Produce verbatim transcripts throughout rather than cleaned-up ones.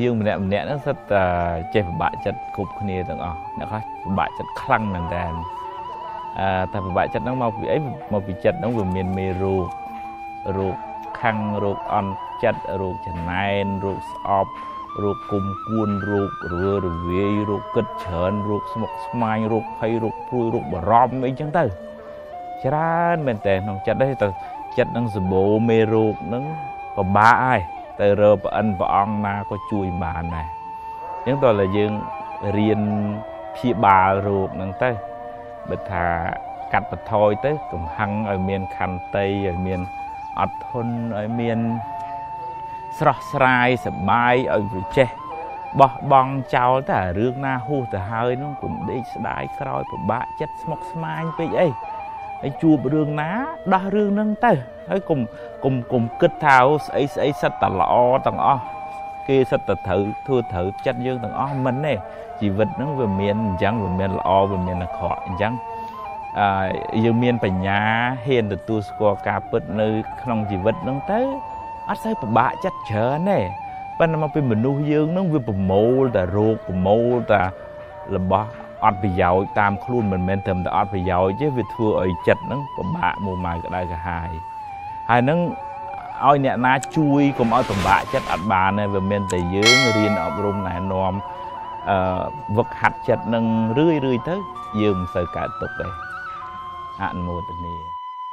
dương mình nè nè nó rất chơi bạ chất cục kia từng ở nè khác bạ chất khăng nè đànแต่บาดจัดน้องมาวิไอ้มาวิจัดน้องวิเมียนเมรูรูคังรูออนจัดรูจันไนรูสอบรูกุมกุนรูเรือรูเวียรูกึศเฉินรูสมกสมัยรูไพรูปุยรูบรอมไม่จังเต้ชราเป็นแต่น้องจัดได้แต่จัดน้องสบู่เมรูน้องก็บ้าไอ้แต่เรือปอันปองนาก็จุยบานไงยังตัวละยังเรียนพี่บารูน้องเต้บัดทากัดปัดทอยเต้กำหังไอเมียนคันเตยไอเมียนอัดทนไอเมียนสระสลายสบายไอเจบ่บองเจ้าแต่เรื่องหน้าหูแต่เฮยน้องกลุ่มได้สลายครอยปะบะจัดสมกสมายไปไอไอจูบเรื่องน้าด่าเรื่องนั่งเต้ไอกลุ่มกลุ่มกลุ่มกึศเท้าไอไอสัตตะละอต่างอ้อกีสัตตะถือทั่วถือจัดยื่นต่างอ้อมันเนี่ยชีวิตนั้นเป็นเมียนจังเป็นเมียนละอเป็นเมียนละขอจังยังเมียนปัญญาเห็นแต่ตัวสกอร์การเปิดในขนมชีวิตนั้นเต้อัดใส่ปะบะจัดเฉินเนี่ยเป็นมาเป็นเหมือนนูยืงนั้นเป็นปะโมแต่โรคปะโมแต่ละบ่อัดไปยาวตามคลุ้นเหมือนเมนเติมแต่อัดไปยาวเจ้าวิทัวไอจัดนั้นปะบะมูมายก็ได้ก็หายหายนั้นเอาเนี่ยนาช่วยก็เอาปะบะจัดอัดบานเนี่ยเป็นเมนแต่ยืงเรียนอบรมไหนนอมvật hạt chặt nâng rưỡi rưỡi tới dương sợi cả tục đây anh mua tình này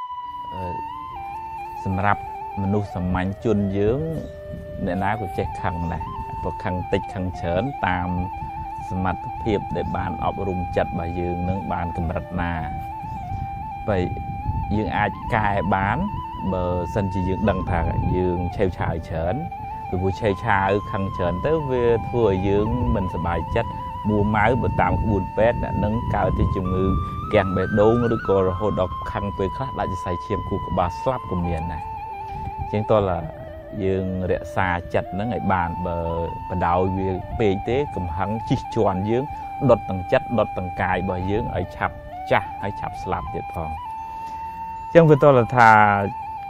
sầm rập mình nuôi sầm mạnh chun dưỡng để ná của trẻ khăn này và khăn tịch khăn chớn tam sầm mặt hiệp để bàn ọp rung chặt bà dương nâng bàn cầm rạch nà vậy dương ai cài bán bờ sân chỉ dương đằng thà dương treo chài chớn từ buổi chơi cha ở khăn chớn tới về thua dưỡng mình sờ bài chất mua máu bờ tạm buồn pet nâng cao tới chừng ngư kèn bè đố nó được coi hồ độc khăn về khác lại sẽ chiêm cụ của bà slap của miền này chính tôi là dương rẽ xa chặt nó ngày bàn bờ bờ đào về bề tế cầm hắn chỉ tròn dưỡng đột tầng chất đột tầng cài bờ dưỡng ở chập cha hay chập slap tiệt phòng chẳng với tôi là thà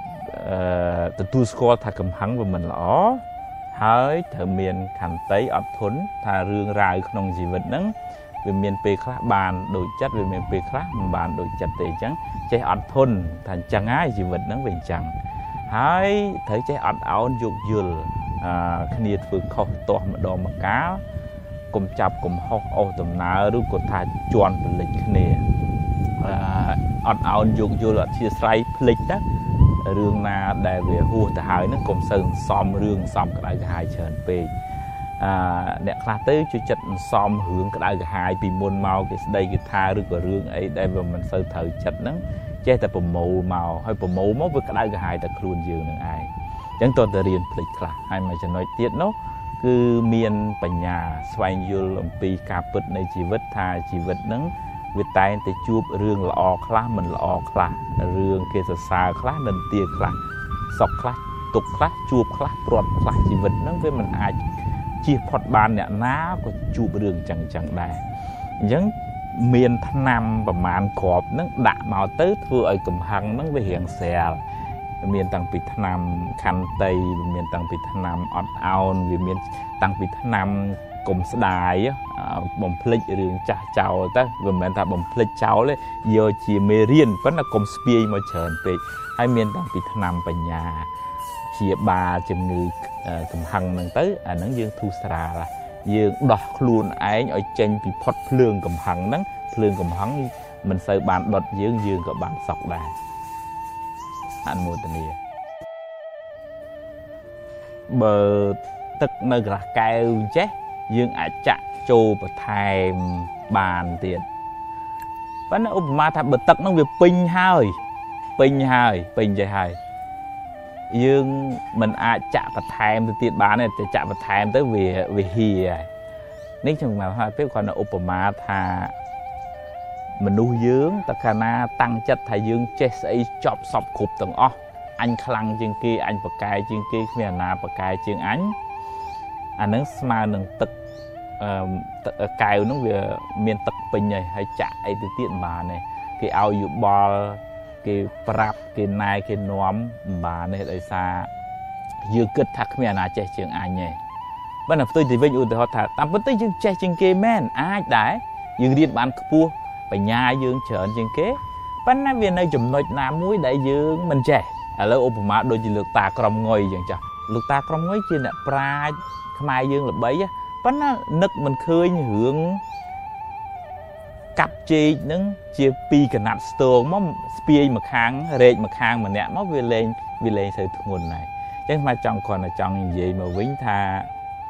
từ tu score thà cầm hắn của mình là hỡi thợ miền khăn tấy ọt thốn thà rương rài không gì vật nắng về miền tây khác bàn đổi chất về miền tây khác bàn đổi chất tệ trắng trái ọt thốn thành chẳng ai gì vật nắng về chẳng hỡi thấy trái ọt áo dục dừa khi vừa khâu to mà đo mà cá cùng chập cùng hốc ô tầm nào đúng của thà tròn về lịch này ọt áo dục dừa là chia sấy lịch đó rương na đại về hùaแต่หายnó cùng sơn xóm rương xóm cái đại hài chờn về đẹp khá tới cho chật xóm hướng cái đại hài vì môn màu cái đây cái tha rương của rương ấy đây mà mình sơ thời chật nó che tại bầm màu màu hay bầm màu mốt với cái đại hài ta khuôn dương được ai chẳng tôi tự riêng lịch là hay mà cho nói tiết nó cứ miền bành nhà xoay vô làm pi cà pít này chỉ vết tha chỉ vết nắngวิตายแต่จูบเรื่องละอคลามันละอคลาเรื่องเกษสาคลานันเตียคลาสอกคลาตุกคลาจูบคลาปลอดคลาชีวิตนั่งเว้มันอาจจีพอดบานเนี่ยน้าก็จูบเรื่องจังจังได้ยังเมียนทนำประมาณขอบนั่งด่าเมาเตอร์ทั่วไอ้กำหังนั่งไปเหียงเสียเมียนตังปิดทนำคันเตยเมียนตังปิดทนำอดเอาวิเมียนตังปิดทนำกลมสดายบ่มพลิกเรื่องจ่าเจ้าแต่บ่มแม่นถ้าบ่มพลิกเจ้าเลยโยชีเมเรียนเพราะนักกลมสเปียมาเชิญไปให้เมียนต่างปีธนามปัญญาเชียบาจำนือกำหังนั่งเต้อันนั้นยังทุสราละยังดอกลูนไอ้ไอ้เจนปีพอดเพลิงกำหังนั้นเพลิงกำหังมันใส่บานดดยืงยืงกับบานสอกได้อันโมตันีเบอร์ตึกในกระแก้วเจ๊dươngอาจจะโจบไทม์บานเตียนเพราะนั้นอุปมาถ้าเบิดตักน้องเวียปิงหายปิงหายปิงใจหายdương mìnhอาจจะประไทม์เตียนบานเนี่ยจะจะประไทม์tới về về hìaนี่จึงมาว่าเพื่อความอุปมาถ้าmình nuôi dưỡng tất cả na tăng chất thay dương chết sẽ chọc sọc cục từng ó anh khăng trên kia anh bậc cài trên kia miền na bậc cài trên ánh anh能 smile នឹងទឹកកែវនោះវាមានទឹកពេញហើយហើយចាក់អីទៅទៀតបានទេគេឲ្យយោបល់គេប្រាប់គេណែគេនាំបានទេដោយសារយើងគិតថាគ្មានអាណាចេះជាងអញទេ ប bạn là tôi thì vinh ưu họ thà tạm bất tới dương che chừng kê men ai đấy dương điên bạn cua phải nhà dương trở chừng kế bạn nói viên này chùm nội nam mũi đại dương mình trẻ ở lâu ôm mà đôi chỉ lược ta cầm ngồi chẳng chả lược ta cầm ngồi trên là pra mai dương là bấy á bạn nó nực mình khơi hưởng cặp chi nâng chia pi cái nát stone mà pi mà khang rệt mà khang mà nè nó về lên về lên sự nguồn này chẳng mà trong còn là trong gì mà vĩnh tha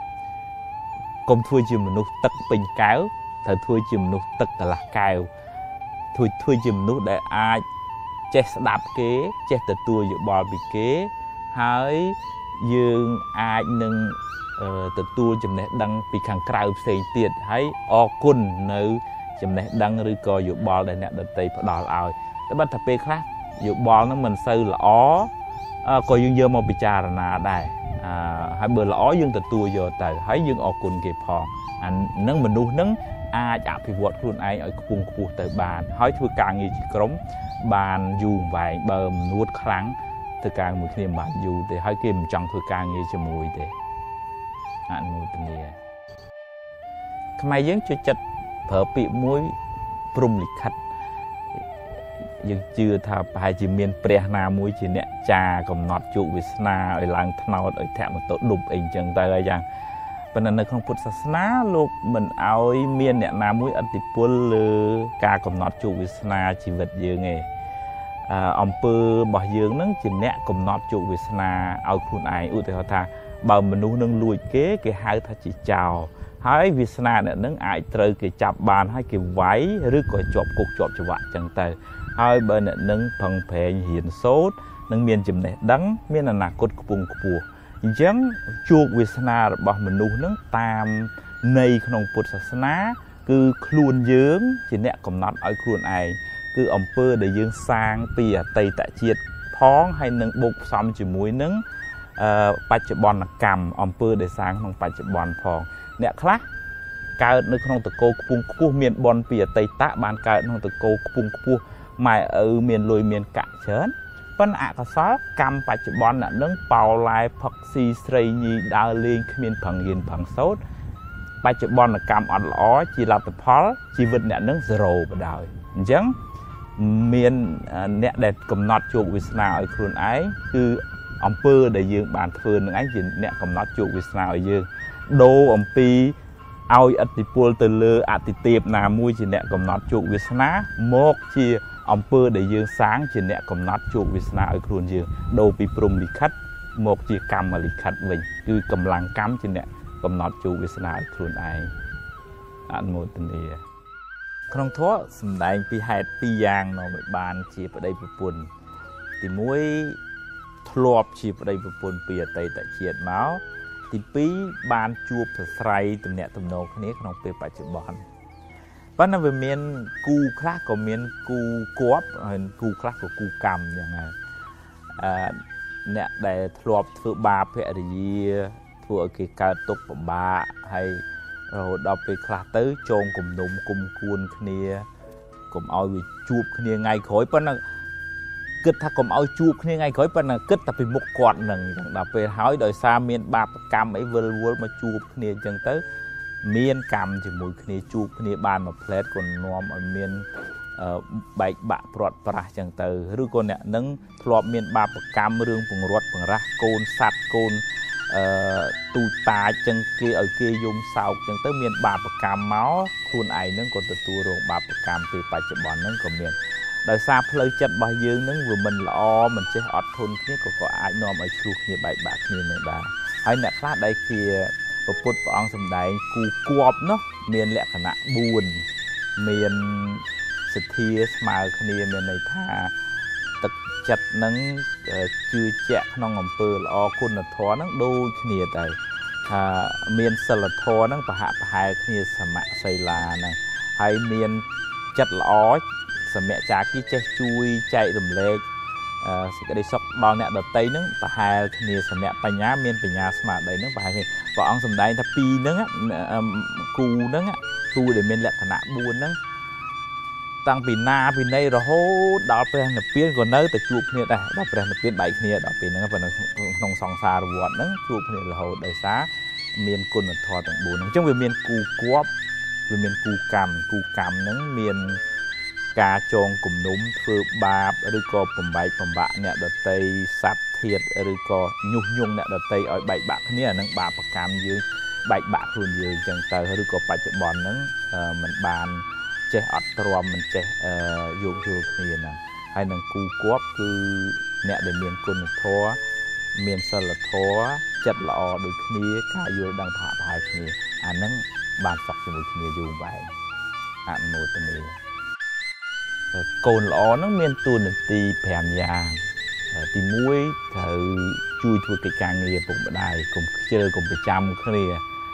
công thui chìm nút tất bình cáo thời thui chìm nút tất là cao thui thui chìm nút để ai che đạp kế che từ tua dự bò bị kế hỡi dương ai nâng từ tua chìm này đăng bị khang cào xây tiệt hãy o cun nữ chìm này đăng rư coi dự bò để nè đợt tây phải đòi ao để bắt thập khác dự bò nó mình sư là ó coi dương dơ một bị trà là đây hai bữa là ó dương từ tua giờ tại thấy dương o cun kịp họ anh nâng mình nuôi nâng ai chạm thì vọt luôn ai ở cùng cuộc tới bàn hỏi thưa càng như chỉ cống bàn dùng vài bờm nuốt kháng từ càng một khi bàn dù thì hỏi kim trong thưa càng như cho mùi thì anh mùi tình gì mai dưỡng cho chật phở bị muối prum lịch khách nhưng chưa thà phải chỉ miền pre na muối chỉ nè trà còn nọt trụ với na ở làng thao ở thẹn một tổ đục ảnh chẳng tay là rằngเป็นอันนึงของพุทธศาสนาลูกมันเอาเมียนเนี่ยนามุ้ยอัติปุลหรือการกำหนดจุวิสนาชีวิตยืงไงอมเปอร์บ่ยืงนั่งจีเนี่ยกำหนดจุวิสนาเอาคุณไออุติเขาท่าบ่มนุษย์นั่งลุยเก๋เก๋หายทัจิเจ้าให้วิสนาเนี่ยนั่งไอเตยเก๋จับบานให้เก๋ไว้หรือก่อยจบกุกจบจังหวะจังเตยให้เบอร์เนี่ยนั่งพังเพลเหียนโซดนั่งเมียนจีเนี่ยดังเมียนอนาคตกุงกูยังจูบวิสนาบอกมนุษย์นั้นตามในขนมพุทธศาสนาคือครูนยืงจีเนี่ยกำนัดเอาครูนไอคืออมเปอร์ได้ยืงสร้างเปียไตตะเจียดพ้องให้หนึ่งบุกซ้ำจีมวยนึงปัจจุบันกรรมอมเปอร์ได้สร้างของปัจจุบันพองเนี่ยคลาการในขนมตะโกปุงกู้เมียนบอลเปียไตตะบานการขนมตะโกปุงกู้หมายเออเมียนลอยเมียนกะเชิญปัญหากษากรรมปัจจุบันน่ะนั่งเป่าลายพักซีสรียีดาวเลียงขมิ้นผังยินผังโซดปัจจุบันน่ะกรรมอ่อนล้อจีราตพอลชีวิตเนี่ยนั่งโรไปได้จังเมียนเนี่ยเด็ดกำนัดจูบวิสนาไอ้ครูนไอ้คืออมเปอร์ได้ยืงบานเฟิร์นไอ้จีเนี่ยกำนัดจูบวิสนาไอ้ยืงโดอมปีเอาอติปูลเตลเลออติเตียบนามุ้ยจีเนี่ยกำนัดจูบวิสนาโมกชีอมเปอร์ได้ยืงsángจีเนี่ยกำนัดจูบวิสนาไอ้ครูนยืงโดปีปรุมลิขัดโมกจีกรรมมาลิขัดวิ่งคือกำลังกรรมจีเนี่ยกำนัดจูบวิสนาไอ้ครูนไอ้อันโมตันเดียครองท้อสำได้ปีเหตุปียางนอไปบานชีพได้ปุ่นตีมุ้ยทลอบชีพได้ปุ่นเปียไตแต่เฉียดเมาส์ตีปีบานจูบใส่ตำเนี่ยตำโนคนนี้ขนมเปียปัจจุบันเพราะนั่นเป็นเมียนกูคลาก็เมียนกูกวบเห็นกูคลาก็กูกรรมอย่างไงเนี่ยได้ทลอบถือบาเพื่ออะไรถือกี่การตกบาให้เราเอาไปคลาตื้อโจงกลุ่มนุ่มกลุ่มคูนคนนี้กลุ่มเอาไปจูบคนนี้ไงขอยเพราะนั่นกึศถ้ากลุ่มเอาจูบคนนี้ไงขอยเพราะนั่นกึศแต่ไปมุกกอดหนึ่งเราไปหายโดยซาเมียนบาปกรรมไอ้เวลวัวมาจูบคนนี้จังตื้อเมียนกรรมจมูกคนนี้จูบคนนี้บานมาเพลทคนนอมเอาเมียนใบบะปลอดปราจังตื้อหรือคนเนี่ยนั่งทลอบเมียนบาปกรรมเรื่องปงรถปงรักโกนสัตว์โกนตูตาจังเกยเอาเกยยมสาวจังเตอร์เมียนบาปกรรมเมาส์คุณไอ้นั่งกดตัวโรงบาปกรรมปีปัจจุบันนั่งก็เมียนโดยซาเพลย์จัดใบยืนนั่งvừa mìnhล้อมันจะอดทนที่ก็ก็ไอ้นอมไอ้ชูนี่ใบบานี่หนึ่งได้ไอ้เนี่ยคลาดได้เกียประพุทธประองสมได้กูกวบเนาะเมียนแหละขณะบุญเมียนสถีสมาคณีเมียนในท่าตึกจัดนั่งจือแจะน้องอำเภอล้อคุณทอนั่งดูนี่แต่เมียนสลัดทอนั่งประหะประหายนี่สมะไซลานะให้เมียนจัดล้อสมัยจากที่เจจุยใจดมเล็กสิ่งที่สกดอนเนี่ยเดตนั่งประหายนี่สมัยปัญญาเมียนปัญญาสมาได้นั่งประหายนี่พออังสมได้ถ้าปีนั่งกูนั่งกูเดี๋ยวเมียนแหละขณะบุญนั่งตั้งปีนาปีในเราโหดาวเป็นนับเปลี่ยนก่อนเนื้อแต่จูบเนี่ยได้ดาวเป็นนับเปลี่ยนใบเนี่ยดาวเป็นนั่งเป็นนองสองสารวดนั่งจูบเนี่ยเราโหได้ซาមានគុណធម៌ទាំងbốnអញ្ចឹងវាមានគូគប់វាមានគូកម្មគូកម្មហ្នឹងមានការចងគំនុំធ្វើបាបឬក៏បំបែកបំបាក់អ្នកដតីសត្វធាតុឬក៏ញុះញង់អ្នកដតីឲ្យបែកបាក់គ្នាអាហ្នឹងបាបកម្មយើងបែកបាក់ខ្លួនយើងអញ្ចឹងទៅឬក៏បច្ចុប្បន្នហ្នឹងมันបានចេះអត់ទ្រាំមិនចេះយោគយល់គ្នាហ្នឹងហើយនឹងគូគប់គឺអ្នកដែលមានគុណធម៌មានសិលធម៌ចិត្តល្អដូចគ្នាការយល់ដឹងថាប្រហែលគ្នាអាហ្នឹងបានសុខជាមួយគ្នាយូរវែងអនុមោទនាកូនល្អហ្នឹងមានតួនាទីប្រាំយ៉ាងទីមួយត្រូវជួយធ្វើកិច្ចការងារពុកម្ដាយកុំខ្ជិលកុំប្រចាំគ្នា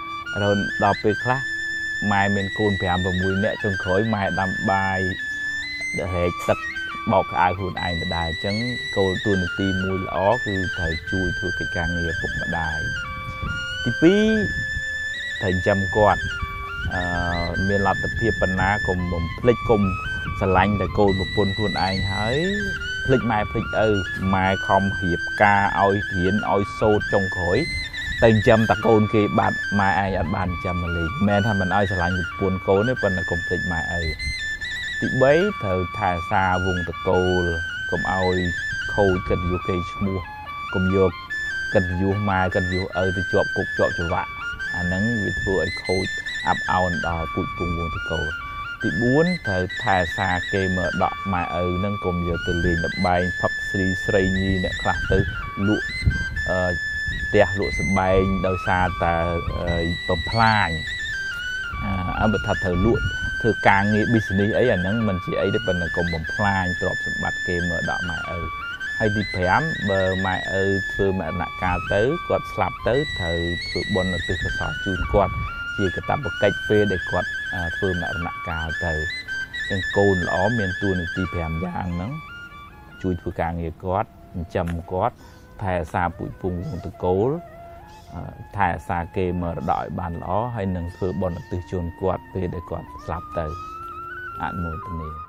rồiដល់ពេលខ្លះម៉ែមានកូនប្រាំប្រាំមួយនាក់ចុងក្រោយម៉ែដាំបាយហែកទឹកបោកក្អៅខ្លួនឯងដដែលអញ្ចឹងគោលតួនាទីមួយល្អគឺត្រូវជួយធ្វើកិច្ចការងារពុកម្ដាយទីពីរត្រូវចាំគាត់អឺមានលទ្ធភាពបណ្ណាកុំបំភ្លេចកុំស្រឡាញ់តែកូនប្រពន្ធខ្លួនឯងហើយភ្លេចម៉ែភ្លេចឪម៉ែខំរៀបការឲ្យរៀនឲ្យសូត្រចុងក្រោយតែចាំតែកូនគេបាត់ម៉ែឯងអត់បានចាំមកលេងមិនមែនថាមិនឲ្យស្រឡាញ់ប្រពន្ធកូនទេប៉ុន្តែកុំភ្លេចម៉ែឪទីបីត្រូវថែសារវងតកូលកុំឲ្យខូចកិត្តិយសគេឈ្មោះកុំយកកិត្តិយសម៉ែកិត្តិយសឪទៅជាប់គុកជាប់ច្រវាក់អាហ្នឹងវាធ្វើឲ្យខូចអាប់អោនដល់ពូជពងវងតកូលទីបួនត្រូវថែសារគេមកដកម៉ែឪហ្នឹងកុំយកទៅលេងលបែងផឹកស្រីស្រីញីអ្នកខ្លះទៅលក់អឺផ្ទះលក់សបែងដោយសារតែបំផ្លាញអើបើថាត្រូវលក់ធ្វើការងារ business អីអាហ្នឹងមិនជាអីទេប៉ុន្តែកុំបំផ្លាញទ្រព្យសម្បត្តិគេមកដកម៉ែឪហើយទីប្រាំបើម៉ែឪធ្វើមរណកាលទៅគាត់ស្លាប់ទៅត្រូវធ្វើបុណ្យឧទ្ទិសកុសលជូនគាត់ជាកាតព្វកិច្ចពេលដែលគាត់ធ្វើមរណកាលទៅអញ្ចឹងកូនល្អមានតួនាទីប្រាំយ៉ាងហ្នឹងជួយធ្វើការងារគាត់ចិញ្ចឹមគាត់ថែរក្សាពូជពងវងតកូលថែរក្សាគេមរតកឲ្យបានល្អហើយនឹងធ្វើបុណ្យឧទ្ទិសជូនគាត់ពេលដែលគាត់ស្លាប់ទៅអនុមោទនា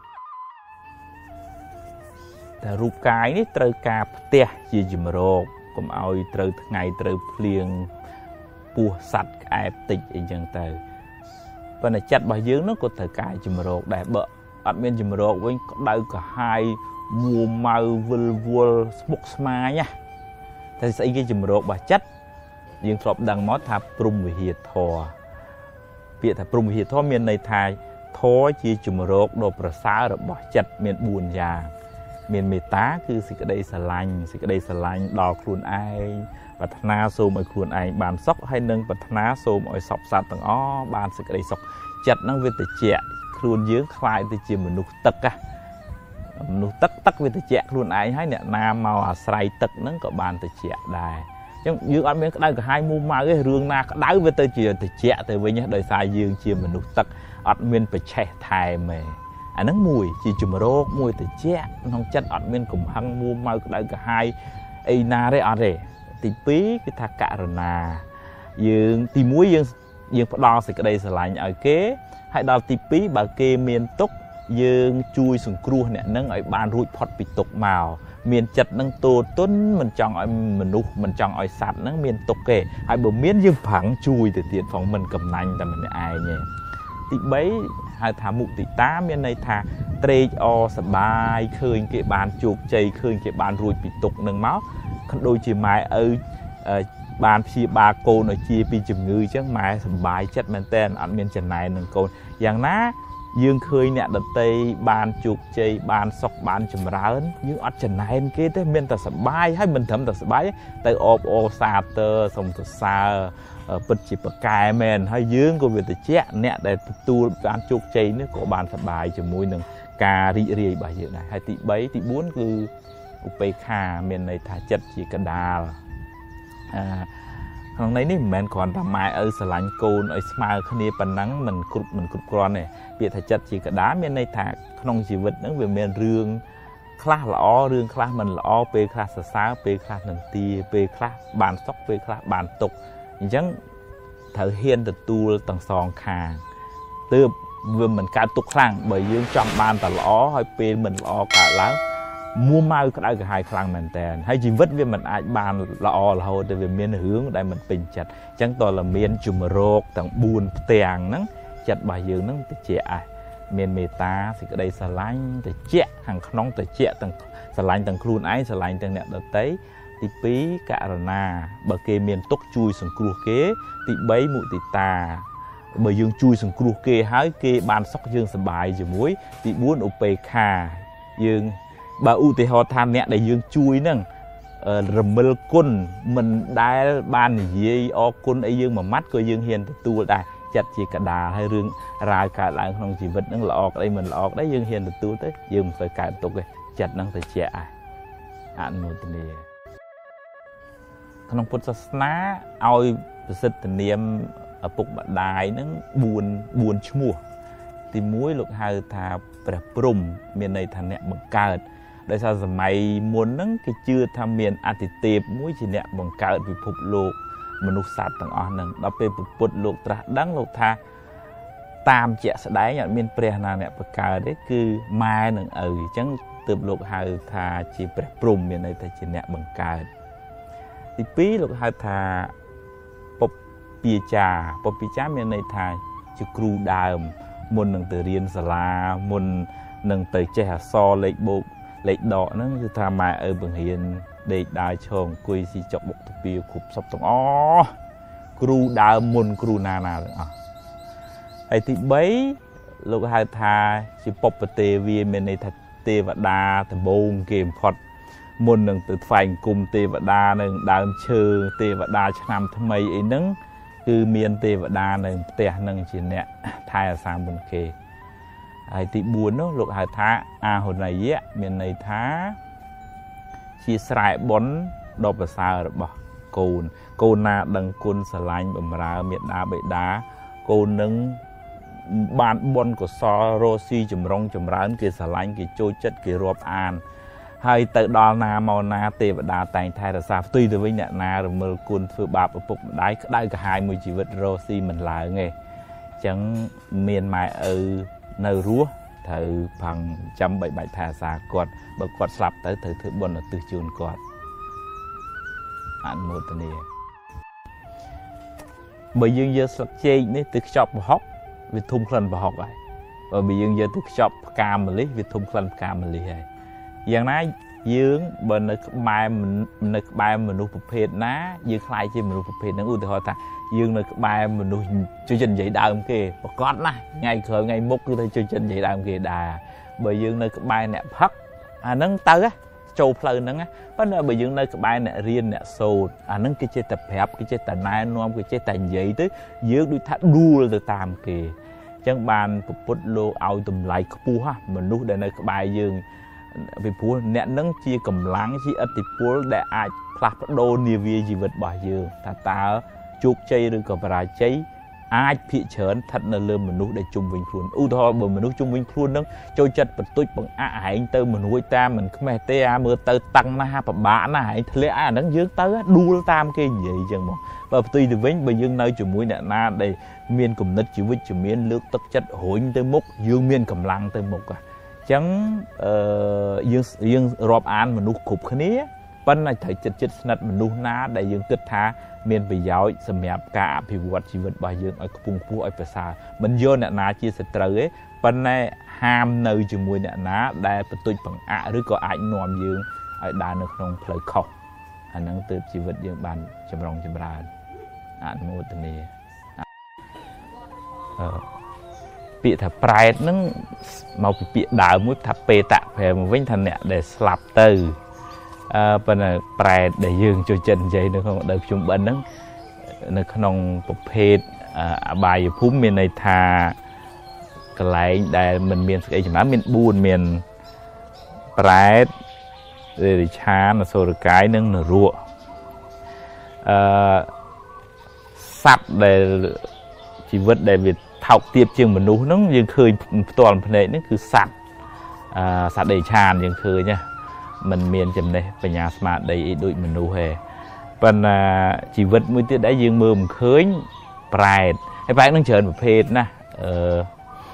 តែរូបកាយនេះត្រូវការផ្ទះជាជំរកកុំឲ្យត្រូវថ្ងៃត្រូវភ្លៀងពោះសัตว์ក្អែបតិចអីចឹងទៅប៉ុន្តែចិត្តរបស់យើងនោះក៏ត្រូវការជំរកដែរបើអត់មានជំរកវិញក្តៅក្រហាយមួម៉ៅវិលវល់ស្មុគស្មាញណាតែស្អីគេជំរករបស់ចិត្តយើងធ្លាប់ដឹងមកថាព្រំវិហារធម៌ពាក្យថាព្រំវិហារធម៌មានន័យថាធម៌ជាជំរកដ៏ប្រសើររបស់ចិត្តមានបួនយ៉ាងមានមេត្តាគឺសេចក្តីស្រឡាញ់សេចក្តីស្រឡាញ់ដល់ខ្លួនឯងប្រាថ្នាសូមឲ្យខ្លួនឯងបានសុខហើយនឹងប្រាថ្នាសូមឲ្យសពសត្វទាំងអស់បានសេចក្តីសុខចិត្តហ្នឹងវាត្រជាក់ខ្លួនយើងคล้ายទៅជាមនុស្សទឹកណាមនុស្សទឹកទឹកវាត្រជាក់ខ្លួនឯងហើយអ្នកណាមកអាស្រ័យទឹកហ្នឹងក៏បានត្រជាក់ដែរអញ្ចឹងយើងអត់មានក្តៅក្រហាយមូម៉ៅទេរឿងណាក្តៅវាទៅជាត្រជាក់ទៅវិញដោយសារយើងជាមនុស្សទឹកអត់មានប្រឆេះថែមទេអាហ្នឹងមួយជាជំរកមួយត្រជាក់ក្នុងចិត្តអត់មានកំហឹងមូម៉ៅក្តៅក្រហាយអីណាទេអត់ទេទីពីរគឺថាករុណាយើងទីមួយយើងយើងផ្ដល់សេចក្តីស្រឡាញ់ឲ្យគេហើយដល់ទីពីរបើគេមានទុក្ខយើងជួយសង្គ្រោះអ្នកនឹងឲ្យបានរួចផុតពីទុក្ខមកមានចិត្តនឹងទោទនមិនចង់ឲ្យមនុស្សមិនចង់ឲ្យសត្វនឹងមានទុក្ខទេហើយបើមានយើងប្រឹងជួយទៅទៀតផងមិនកំណាញ់តែម្នាក់ឯងទេទីបីហៅថាមុទិតាមានន័យថាត្រេកអរសប្បាយឃើញគេបានជោគជ័យឃើញគេបានរួចពីទុក្ខនឹងមកដូចជាម៉ែឪបានព្យាបាលកូនឲ្យជាពីជំងឺអញ្ចឹងម៉ែសប្បាយចិត្តមែនតើអត់មានចំណែននឹងកូនយ៉ាងណាយើងឃើញអ្នកដតីបានជោគជ័យបានសុខបានចម្រើនយើងអត់ចំណែនគេទេមានតែសប្បាយហើយមិនត្រឹមតែសប្បាយទៅអបអរសាទរសូមសរសើរពិតជាប្រកែមែនហើយយើងក៏វាត្រជាក់អ្នកដែលទទួលបានជោគជ័យនេះក៏បានសប្បាយជាមួយនឹងការរីករាយរបស់យើងដែរហើយទីបីទីបួនគឺឧបេក្ខាមានន័យថាចិត្តជាកដាលអឺក្នុងន័យនេះមិនមែនគ្រាន់តែម៉ែឪស្រឡាញ់កូនឲ្យស្មើគ្នាប៉ុណ្ណឹងមិនគ្រប់មិនគ្រប់គ្រាន់ទេពាក្យថាចិត្តជាកដាលមានន័យថាក្នុងជីវិតហ្នឹងវាមានរឿងខ្លះល្អរឿងខ្លះមិនល្អពេលខ្លះសរសើរពេលខ្លះនឹងទាពេលខ្លះបានសុខពេលខ្លះបានទុក្ខអញ្ចឹងត្រូវហ៊ានទទួលទាំងសងខាងទើបវាមិនកើតទុក្ខខ្លាំងបើយើងចង់បានតែល្អហើយពេលមិនល្អកើតឡើង mua mau cái cái hai khăn mình tèn hay chỉ vứt viên mình ai bàn là o là hồi từ miền hướng đại mình bình chặt chẳng toàn là miền chùm rốt tặng buồn tèng nắng chặt bài dương nắng từ trẻ miền mê ta thì cái đây xà lanh từ trẻ hàng nóng từ trẻ tầng xà lanh tầng khuôn ái xà lanh tầng nẹt đợt tới thì pí cả rồi na bờ kê miền tốc chui sừng cua kế thì bấy mụ thì ta bởi dương chui sừng cua kê hái kê bàn sóc dương sờ bài rồi muối thì buôn op kha dương bà u thì họ tham nẹt để dương chui nâng rầm mơ côn mình đai ban gì o côn ấy dương mà mắt coi dương hiền tu đây chặt chỉ cả đà hay rương ra cả lại không chỉ vật nó lọt đây mình lọt đấy dương hiền tu tới dương phải cài tục cái chặt năng phải trẻ ăn một tuần này không phút sát ná ao sự tình niệm ở bụng bạn đài nó buồn buồn chua thì muối lục hai thà bẹp bùm miền này thà nẹt bằng card đại sao giờ mày muốn nắng cái chưa tham miền ăn thì tiệp muối chỉ nẹt bằng card vì phục lụcมนุษย์สัตว์ต่างอ่อนหนึ่งเราเป็นปุตโลกตระดังโลกธาตามเจ้าสดายอย่างมีนเปรียนาเนี่ยประกาศได้คือมาหนึ่งเออจังตืบโลกหาธาจีเปรียปรุมอย่างในแต่จีเนี่ยบังการที่ปีโลกหาธาปบปีจาปบปีจาอย่างในธาจีครูดามมนหนึ่งเตเรียนสลามนหนึ่งเตเจ้าซอเล็กโบกเล็กดอกนั่นคือธามาเออบังเฮียนเด็กได้ชงคุยสิจบบุกทุปีขุบซับตรงอ๋อครูดาวมนครูนานาเลยอ่ะไอ้ที่ใบลูกหาธาสิปปเตวีเมนในเทวดาแต่โบงเกมพอดมนหนึ่งติดไฟกลุ่มเทวดาหนึ่งดาวเชิงเทวดาชนำทำไมไอ้นึงคือเมียนเทวดาหนึ่งเตะหนึ่งจีเนี่ยทายสามบนเกไอ้ที่บุญเนาะลูกหาธาอาหุ่นไหนเยอะเมียนในท้าชีสายบนดอกภาษาหรือบ่โกนโกนนาดังกุนสลายบำราเมียดาเบดาโกนนึงบานบนก็ซอโรซีจุ่มรงจุ่มร้านกี่สลายกี่โจจัดกี่รวบอ่านให้เติร์ดอนาเมานาเตวดาแต่งไทยแต่ซาตุยตัววิญญาณนาหรือมือกุนฝือบาปปุกได้ได้กับหายมือชีวิตโรซีมันหลายไงจังเมียนมาเออเนื้อรั้วเธอพังจำใบใบทาสากอดบกอดสลับแต่เธอถือบนตือจูนกอดอันโมตเนียbởi dương giờ sập chơi này từ chọc học vì thùng khăn và học vậy và bị dương giờ từ chọc cam mà lý vì thùng khăn cam mà lý hayอย่างนั้นdương bên nơi bài mình nơi bài mình nuôi phết ná dương khai chơi mình nuôi phết nó ưu tiên ta dương nơi bài mình nuôi chơi chân dậy đào kia và con này ngày khởi ngày mốc cứ thấy chơi chân dậy đào kia đà bởi dương nơi bài nè hắc à nâng tơ á châu phơi nâng á bắt đầu bởi dương nơi bài nè riêng nè sôi à nâng cái chơi tập hẹp cái chơi tập nai nuông cái chơi tập dậy tới dương đôi thắt đu từ tam kia chẳng bàn phục lô ao tùm lại pu ha mình nuôi để nơi bài dương vì phú nè nâng chia cầm láng chi ất thì phú để ai plak đô nhiều việc gì vật bỏ dương ta ta chụp chơi được cả vài chơi ai bị chớn thật là lừa mình nuôi để chung vinh khuôn u thôi bởi mình nuôi chung vinh khuôn đó trôi chật bật tôi bằng à hãy tơ mình nuôi ta mình không hề tê à mưa tơ tăng na ha bà bả na hãy thế à nâng dưới tơ đu tam cái gì chẳng mà và tuy từ vĩnh bởi dương nơi chủ mũi nè na đây miên cùng nứt chỉ với chủ miên nước tất chất hối tới mốc dương miên cầm lăng tới mốc à chẳng dương dương rọp án mình nuôi cục cái ní vẫn là thấy chất chất nát mình nuôi ná để dương kết thá miền bị giáo sầm mẹp cả bị vật chỉ vật bài dương ở vùng phố ở phía xa mình vô nè ná chia sẻ tới vẫn này ham nơi chừng mùi nè ná để bắt tôi bằng ạឬក៏អាចនាំយើងឲ្យដើរនៅក្នុងផ្លូវខុសអាហ្នឹងទើបជីវិតយើងបានចម្រុងចម្រើនអនុមោទនាអឺពាក្យថាប្រែតហ្នឹងមកពីពាក្យដើមមួយថាពេតៈប្រែមកវិញថាអ្នកដែលស្លាប់ទៅអឺប៉ុន្តែប្រែតដែលយើងចូលចិត្តនិយាយនៅក្នុងđờiជុំបិណ្ឌហ្នឹងនៅក្នុងប្រភេទអបាយភូមិមានន័យថាកន្លែងដែលមិនមានសេចក្តីចម្រើនមានបួនមានប្រែតរាឆានអសុរកាយនិងនរកអឺសត្វដែលជីវិតដែលវាថោកទាបជាងមនុស្សហ្នឹងយើងឃើញផ្ទាល់ភ្នែកហ្នឹងគឺសត្វអឺសត្វដីឆានយើងឃើញណាมันមានចំណេះបញ្ញាស្មារតីអីដូចមនុស្សទេប៉ុន្តែជីវិតមួយទៀតដែលយើងមើលមិនឃើញប្រែតហើយប្រែតនឹងច្រើនប្រភេទណាអឺ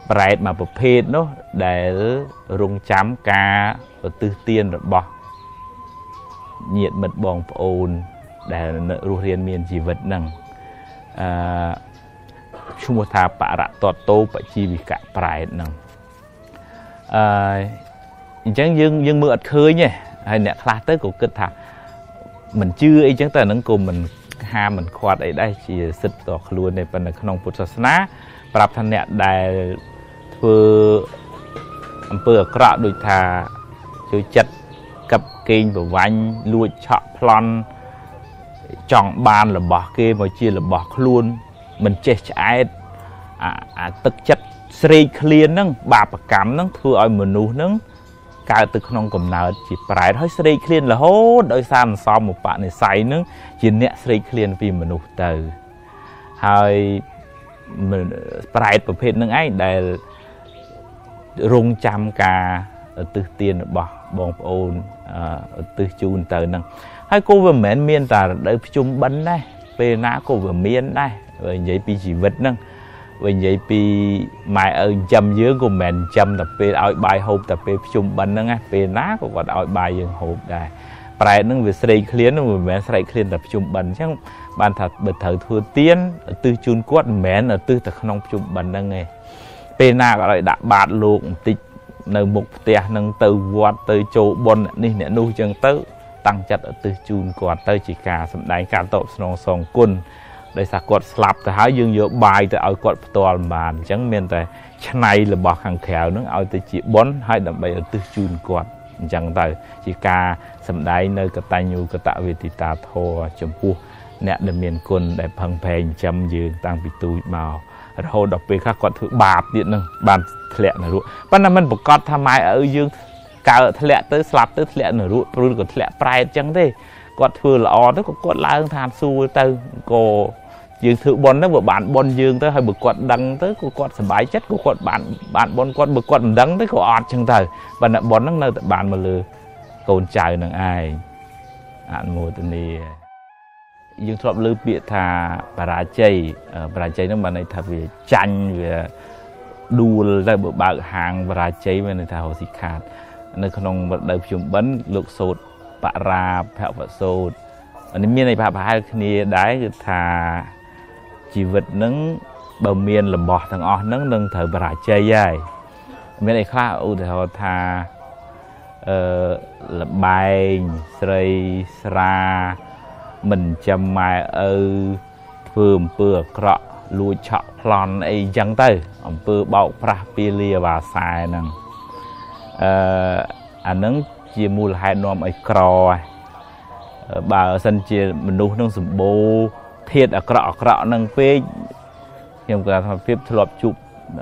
ប្រែតមកប្រភេទនោះដែលរងចាំការឧទ្ទិសទានរបស់ញាតិមិត្តបងប្អូនដែលរស់រានមានជីវិតហ្នឹងអឺឈ្មោះថាបរតតោបជីវិកៈប្រែតហ្នឹងអឺអញ្ចឹងយើងយើងមើលអត់ឃើញទេហើយអ្នកខ្លះទៅក៏គិតថាមិនជឿអីចឹងតែហ្នឹងក៏មិនហាមមិនខ្វាត់អីដែរជាសិទ្ធិតខ្លួនទេប៉ុន្តែក្នុងពុទ្ធសាសនាប្រាប់ថាអ្នកដែលធ្វើអំពើអាក្រក់ដូចថាជួយចិត្តកັບកេងប្រវាញ់លួចឆក់ប្លន់ចង់បានរបស់គេមកជារបស់ខ្លួនមិនចេះឆ្អែតអាទឹកចិត្តស្រេកឃ្លានហ្នឹងបាបកម្មហ្នឹងធ្វើឲ្យមនុស្សហ្នឹងកើតទៅក្នុងកំណើតជាប្រែតហើយស្រេកឃ្លានរហូតដោយសារអន្សមឧបនិស្ស័យហ្នឹងជាអ្នកស្រេកឃ្លានពីមនុស្សទៅហើយប្រែតប្រភេទហ្នឹងឯងដែលរងចាំការឧទ្ទិសទានរបស់បងប្អូនឧទ្ទិសជូនទៅហ្នឹងហើយក៏វាមិនមែនមានតែរដូវភ្ជុំបិណ្ឌដែរពេលណាក៏វាមានដែរបើនិយាយពីជីវិតហ្នឹងបើនិយាយពីម៉ែឪចិញ្ចឹមយើងក៏មិនមែនចិញ្ចឹមតែពេលឲ្យបាយហូបតែពេលភ្ជុំបិណ្ឌហ្នឹងណាពេលណាក៏គាត់ឲ្យបាយយើងហូបដែរប្រែតហ្នឹងវាស្រេកឃ្លានហ្នឹងមិនមែនស្រេកឃ្លានតែភ្ជុំបិណ្ឌអញ្ចឹងបានថាបើត្រូវធ្វើទានឧទ្ទិសជូនគាត់មិនមែនឧទ្ទិសតែក្នុងភ្ជុំបិណ្ឌហ្នឹងទេពេលណាក៏ឲ្យដាក់បាតលោកបន្តិចនៅមុខផ្ទះហ្នឹងទៅវត្តទៅចូលបុណ្យនេះអ្នកនោះអញ្ចឹងទៅតាំងចិត្តឧទ្ទិសជូនគាត់ទៅជាការសម្ដែងការតបស្នងសងគុណដោយសារគាត់ស្លាប់ទៅហើយយើងយកបាយទៅឲ្យគាត់ផ្ទាល់មិនបានអញ្ចឹងមានតែឆ្នៃរបស់ខាងក្រៅហ្នឹងឲ្យទៅជាបុណ្យហើយដើម្បីឧទ្ទិសជូនគាត់អញ្ចឹងទៅជាការសម្ដែងនៅកតញ្ញូកតវេទិតាធម៌ចំពោះអ្នកដែលមានគុណដែលផឹងផែងចិញ្ចឹមយើងតាំងពីទូចមករហូតដល់ពេលខ្លះគាត់ធ្វើបាបទៀតហ្នឹងបានធ្លាក់នរកប៉ុន្តែมันប្រកាសថាម៉ែឪយើងកើតធ្លាក់ទៅស្លាប់ទៅធ្លាក់នរកព្រោះក៏ធ្លាក់ប្រែតអញ្ចឹងទេគាត់ធ្វើល្អទៅក៏គាត់ឡើងឋានសួគ៌ទៅក៏យើងធ្វើបុណ្យទៅបើបានបុណ្យយើងទៅហើយបើគាត់ដឹងទៅក៏គាត់សប្បាយចិត្តក៏គាត់បានបានបុណ្យគាត់បើគាត់មិនដឹងទៅក៏អត់អញ្ចឹងទៅប៉ុន្តែបុណ្យហ្នឹងនៅតែបានមកលើកូនចៅនឹងឯងអនុមោទនាយើងធ្លាប់លើពាក្យថាបរាជ័យបរាជ័យហ្នឹងបានន័យថាវាចាញ់វាដួលទៅបើបើកហាងបរាជ័យមានន័យថារស់ស៊ីខាតនៅក្នុងរដូវភ្ជុំបិណ្ឌលោកសូត្របរាភវសូត្រនេះមានន័យថាប្រហែលគ្នាដែរគឺថាជីវិតហ្នឹងបើមានរបស់ទាំងអស់ហ្នឹងនឹងត្រូវបរាជ័យហើយមានអីខ្លះឧទាហរណ៍ថាអឺលបែងស្រីស្រាមិនចាំម៉ែឪធ្វើអំពើអាក្រក់លួចឆក់ប្លន់អីចឹងទៅអំពើបោកប្រាស់ពាលាវ៉ាសែហ្នឹងអឺអាហ្នឹងជាមូលហេតុនាំឲ្យក្របើសិនជាមនុស្សនឹងសម្បូរធាតុអាក្រក់អាក្រក់ហ្នឹងពេកខ្ញុំគាត់ថាភាពធ្លាប់ជួប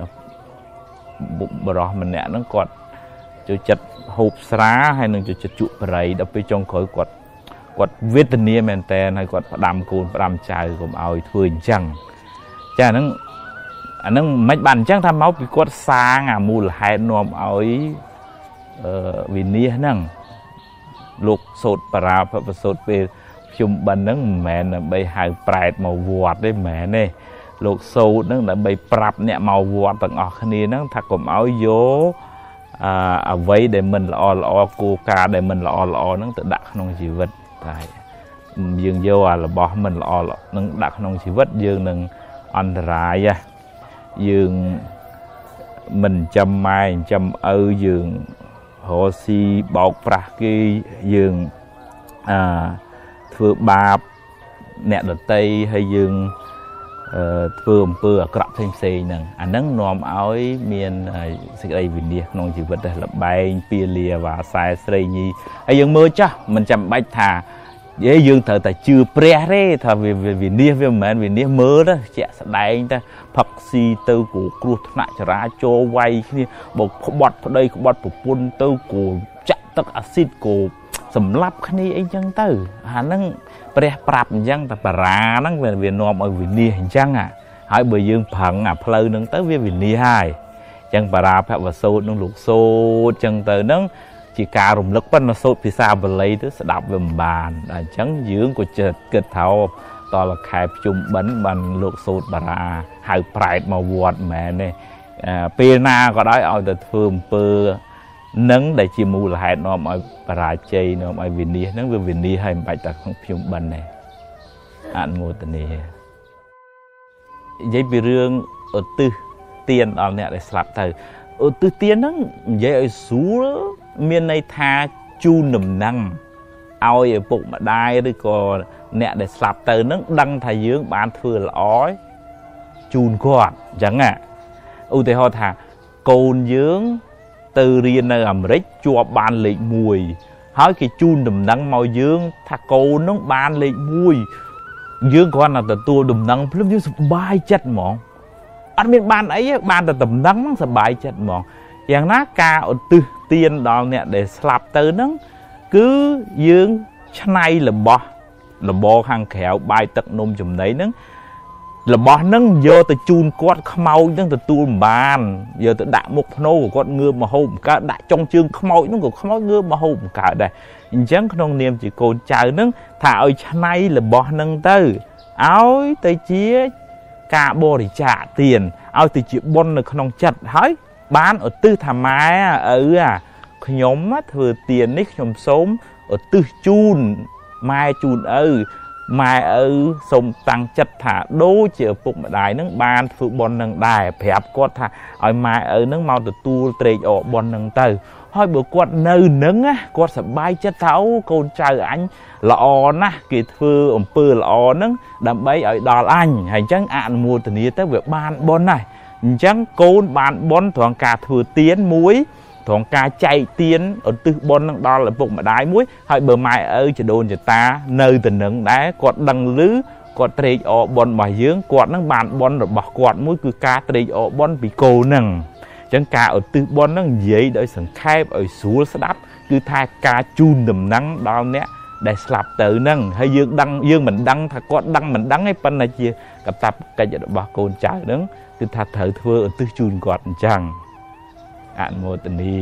បរោះម្នាក់ហ្នឹងគាត់ចូលចិត្តហូបស្រាហើយនឹងចូលចិត្តជក់ប្រៃដល់ពេលចុងក្រោយគាត់គាត់វេទនាមែនតើហើយគាត់ផ្ដាំកូនផ្ដាំចៅកុំឲ្យធ្វើអញ្ចឹងចាហ្នឹងអាហ្នឹងមិនបានអញ្ចឹងថាមកពីគាត់សាងអាមូលហេតុនាំឲ្យអឺវិនិច្ឆ័យហ្នឹងលោកសូត្របរាភវសូត្រពេលភ្ជុំបិណ្ឌហ្នឹងមិនមែនដើម្បីហៅប្រែតមកវត្តទេមិនមែនទេលោកសូត្រហ្នឹងដើម្បីប្រាប់អ្នកមកវត្តទាំងអស់គ្នាហ្នឹងថាកុំឲ្យយកអឺអ្វីដែលមិនល្អល្អគោលការណ៍ដែលមិនល្អល្អហ្នឹងទៅដាក់ក្នុងជីវិតតែយើងយកអារបស់មិនល្អនឹងដាក់ក្នុងជីវិតយើងនឹងអន្តរាយយើងមិនចាំម៉ែចាំឪយើងរស់ស៊ីបោកប្រាស់គេយើងអឺធ្វើបាបអ្នកដតីហើយយើងអឺធ្វើអំពើអាក្រក់ផ្សេងផ្សេងហ្នឹងអាហ្នឹងនាំឲ្យមានសេចក្តីវិនិច្ឆ័យក្នុងជីវិតដែលលបែងពាលាវ៉ាសែស្រីញីហើយយើងមើលចាស់មិនចាំបាច់ថាយេយើងត្រូវតែជឿព្រះទេថាវាវិនិច្ឆ័យវាមិនមែនវិនិច្ឆ័យមើលទេជាក់ស្ដែងទៅផឹកស៊ីទៅគូគ្រោះថ្នាក់ចរាចរណ៍វាយគ្នាបោកក្បត់ប្តីក្បត់ប្រពន្ធទៅគូចាក់ទឹកអាស៊ីតគូសម្លាប់គ្នាអីចឹងទៅអាហ្នឹងព្រះប្រាប់អញ្ចឹងតែបារាហ្នឹងវាវានាំឲ្យវិនិច្ឆ័យអញ្ចឹងហើយបើយើងប្រឹងអាផ្លូវហ្នឹងទៅវាវិនិច្ឆ័យហើយអញ្ចឹងបារាភវសូត្រនឹងលោកសូត្រអញ្ចឹងទៅហ្នឹងជាការរំលឹកប៉ុន្តែសូត្រភាសាបាលីទៅស្ដាប់វាមិនបានអញ្ចឹងយើងក៏ចិត្តគិតថាតលខែភ្ជុំបិណ្ឌបានលោកសូត្របារាហៅប្រែតមកវត្តមែនទេពេលណាក៏ដោយឲ្យទៅធ្វើអំពើនឹងដែលជាមូលហេតុនាំឲ្យបរាជ័យនាំឲ្យវិនាសហ្នឹងវាវិនាសហើយមិនបាច់តែក្នុងខ្ញុំបិណ្ឌទេអនុមោទនានិយាយពីរឿងឧទ្ទិសទានដល់អ្នកដែលស្លាប់ទៅឧទ្ទិសទានហ្នឹងនិយាយឲ្យស្រួលមានន័យថាជូនដំណឹងឲ្យឪពុកម្ដាយឬក៏អ្នកដែលស្លាប់ទៅហ្នឹងដឹងថាយើងបានធ្វើល្អជូនគាត់អញ្ចឹងណាឧទាហរណ៍ថាកូនយើងទៅរៀននៅអាមេរិកជាប់បានលេខមួយហើយគេជូនដំណឹងមកយើងថាកូនហ្នឹងបានលេខមួយយើងគ្រាន់តែទទួលដំណឹងភ្លាមយើងសប្បាយចិត្តហ្មងអត់មានបានអីទេបានតែដំណឹងហ្នឹងសប្បាយចិត្តហ្មងយ៉ាងណាការឧទ្ទិសទានដល់អ្នកដែលស្លាប់ទៅហ្នឹងគឺយើងឆ្នៃរបស់លបខាងក្រៅបាយទឹកនំចំណីហ្នឹងរបស់ហ្នឹងយកទៅជូនគាត់ខ្មោចហ្នឹងទទួលមិនបានយកទៅដាក់មុខភ្នោគាត់ងើបមកហូបបង្កើតដាក់ចុងជើងខ្មោចហ្នឹងក៏ខ្មោចងើបមកហូបបង្កើតដែរអញ្ចឹងក្នុងនាមជាកូនចៅហ្នឹងថាឲ្យឆ្នៃរបស់ហ្នឹងទៅឲ្យទៅជាការបរិច្ចាគទានឲ្យទៅជាបុណ្យនៅក្នុងចិត្តហើយបានឧទ្ទិសថាម៉ែឪអាខ្ញុំធ្វើទាននេះខ្ញុំសូមឧទ្ទិសជូនម៉ែជូនឪម៉ែឪសូមតាំងចិត្តថាដូចជាឪពុកម្ដាយនឹងបានធ្វើបុណ្យនឹងដែរប្រាប់គាត់ថាឲ្យម៉ែឪនឹងមកទទួលត្រេកអរបុណ្យនឹងទៅហើយបើគាត់នៅនឹងគាត់សប្បាយចិត្តថាអូកូនចៅអញល្អណាស់គេធ្វើអំពើល្អនឹងដើម្បីឲ្យដល់អញហើយអញ្ចឹងអនុមោទនាទៅវាបានបុណ្យដែរអញ្ចឹងកូនបានបុណ្យត្រង់ការធ្វើទានមួយត្រង់ការចែកទានឧទ្ទិសបុណ្យនឹងដល់ឪពុកម្ដាយមួយហើយបើម៉ែឪចដូនចតានៅទៅនឹងដែរគាត់ដឹងឮគាត់ត្រេកអរបុណ្យរបស់យើងគាត់នឹងបានបុណ្យរបស់គាត់មួយគឺការត្រេកអរបុណ្យពីកូននឹងអញ្ចឹងការឧទ្ទិសបុណ្យនឹងនិយាយដោយសង្ខេបឲ្យស្រួលស្ដាប់គឺថាការជូនដំណឹងដល់អ្នកដែលស្លាប់ទៅហ្នឹងហើយយើងដឹងយើងមិនដឹងថាគាត់ដឹងមិនដឹងទេប៉ុន្តែជាកាតព្វកិច្ចរបស់កូនចៅហ្នឹងគឺថាត្រូវធ្វើឧទ្ទិសជូនគាត់អញ្ចឹងអនុមោទនា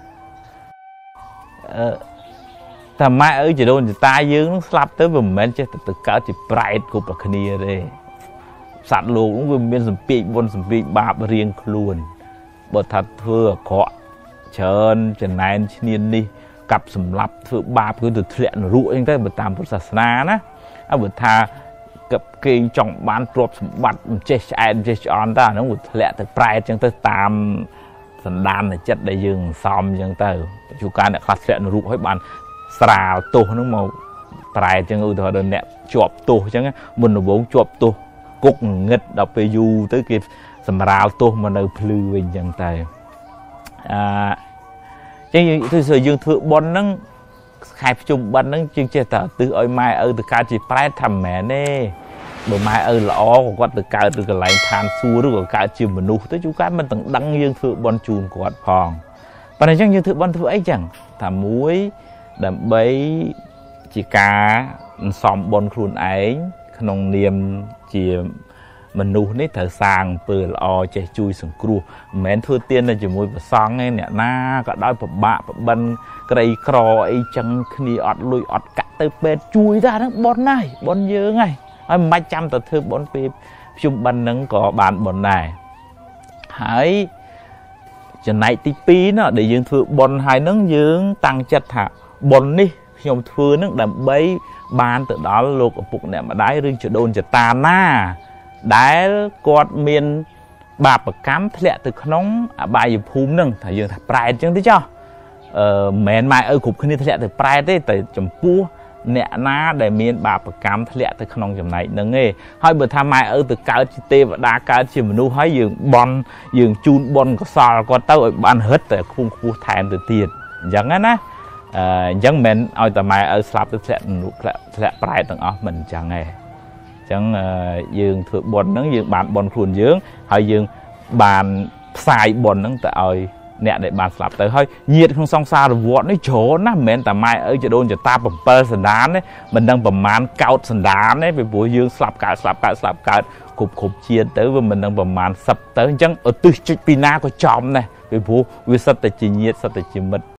អឺតែម៉ែឪចដូនចតាយើងនឹងស្លាប់ទៅវាមិនមែនចេះតែទៅកើតជាប្រែតគ្រប់តែគ្នាទេសត្វលោកនោះវាមានសម្ពាធបុណ្យសម្ពាធបាបរៀងខ្លួនបើថាធ្វើអាក្រក់ច្រើនចំណែនឈ្នាននេះកាប់សម្លាប់ធ្វើបាបគឺទៅធ្លាក់នរកអីទៅបើតាមពុទ្ធសាសនាណាអើបើថាកឹបគេងចង់បានទ្រព្យសម្បត្តិមិនចេះឆ្អែតមិនចេះឆ្អន់តាហ្នឹងវាធ្លាក់ទៅប្រែតអញ្ចឹងទៅតាមសន្តានចិត្តដែលយើងសំអញ្ចឹងទៅជួនកាលអ្នកខ្លះធ្លាក់នរកហើយបានស្រាលទោសហ្នឹងមកប្រែតអញ្ចឹងឧទាហរណ៍ដល់អ្នកជាប់ទោសអញ្ចឹងមុនដំបូងជាប់ទោសគុកងឹតដល់ពេលយូរទៅគេសម្រាលទោសមកនៅភ្លឺវិញអញ្ចឹងទៅអឺចឹងគឺយើងធ្វើបុណ្យហ្នឹងខែភ្ជុំបិណ្ឌហ្នឹងជាងចេះតែទិសឲ្យម៉ែឪទៅកើតជាប្រែតថាមិនមែនទេបើម៉ែឪល្អក៏គាត់ទៅកើតឬកន្លែងឋានសួគ៌ឬក៏កើតជាមនុស្សទៅជួនកាលមិនទាំងដឹងយើងធ្វើបុណ្យជូនគាត់ផងប៉ុន្តែអញ្ចឹងយើងធ្វើបុណ្យធ្វើអីចឹងថាមួយដើម្បីជាការសំបុណ្យខ្លួនឯងក្នុងនាមជាមនុស្សនេះត្រូវសាងអំពើល្អចេះជួយសង្គ្រោះមិនមែនធ្វើទានតែជាមួយព្រះសង្ឃទេអ្នកណាក៏ដោយពិបាកប្បិនក្រីក្រអីចឹងគ្នាអត់លុយអត់កាក់ទៅពេទ្យជួយតែហ្នឹងបុណ្យហើយបុណ្យយើងហើយហើយមិនបាច់ចាំតែធ្វើបុណ្យពេលភ្ជុំបិណ្ឌហ្នឹងក៏បានបុណ្យដែរហើយចំណែកទីពីរណាដែលយើងធ្វើបុណ្យហើយហ្នឹងយើងតាំងចិត្តថាបុណ្យនេះខ្ញុំធ្វើហ្នឹងដើម្បីបានទៅដល់លោកឪពុកអ្នកម្ដាយឬចដូនចតាណាដែលគាត់មានបាបកម្មធ្លាក់ទៅក្នុងអបាយភូមិហ្នឹងថាយើងថាប្រែតអញ្ចឹងទៅចុះអឺមិនមែនម៉ែឪគ្រប់គ្នាធ្លាក់ទៅប្រែតទេតែចំពោះអ្នកណាដែលមានបាបកម្មធ្លាក់ទៅក្នុងចំណែកហ្នឹងឯងហើយបើថាម៉ែឪទៅកើតជាទេវតាកើតជាមនុស្សហើយយើងបន់យើងជូនបន់កុសលគាត់ទៅឲ្យបានរឹតតែខ្ពង់ខ្ពស់ថែមទៅទៀតអញ្ចឹងណាអឺអញ្ចឹងមិនមែនឲ្យតែម៉ែឪស្លាប់ទៅធ្លាក់មនុស្សធ្លាក់ធ្លាក់ប្រែតទាំងអស់មិនអញ្ចឹងទេអញ្ចឹងយើងធ្វើបុណ្យហ្នឹងយើងបានបុណ្យខ្លួនយើងហើយយើងបានផ្សាយបុណ្យហ្នឹងទៅឲ្យអ្នកដែលបានស្លាប់ទៅហើយញាតិក្នុងសង្សារវត្តនេះច្រើនណាស់មិនមែនតែម៉ែឪចដូនចតាbảyសន្តានទេមិនដឹងប្រមាណកោតសន្តានទេពីព្រោះយើងស្លាប់កើតស្លាប់កើតស្លាប់កើតគ្រប់គ្រប់ជាតិទៅវាមិនដឹងប្រមាណសិបទៅអញ្ចឹងឧទ្ទិសជិតពីណាក៏ចំដែរពីព្រោះវាសិតតែជាញាតិសិតតែជាមិត្ត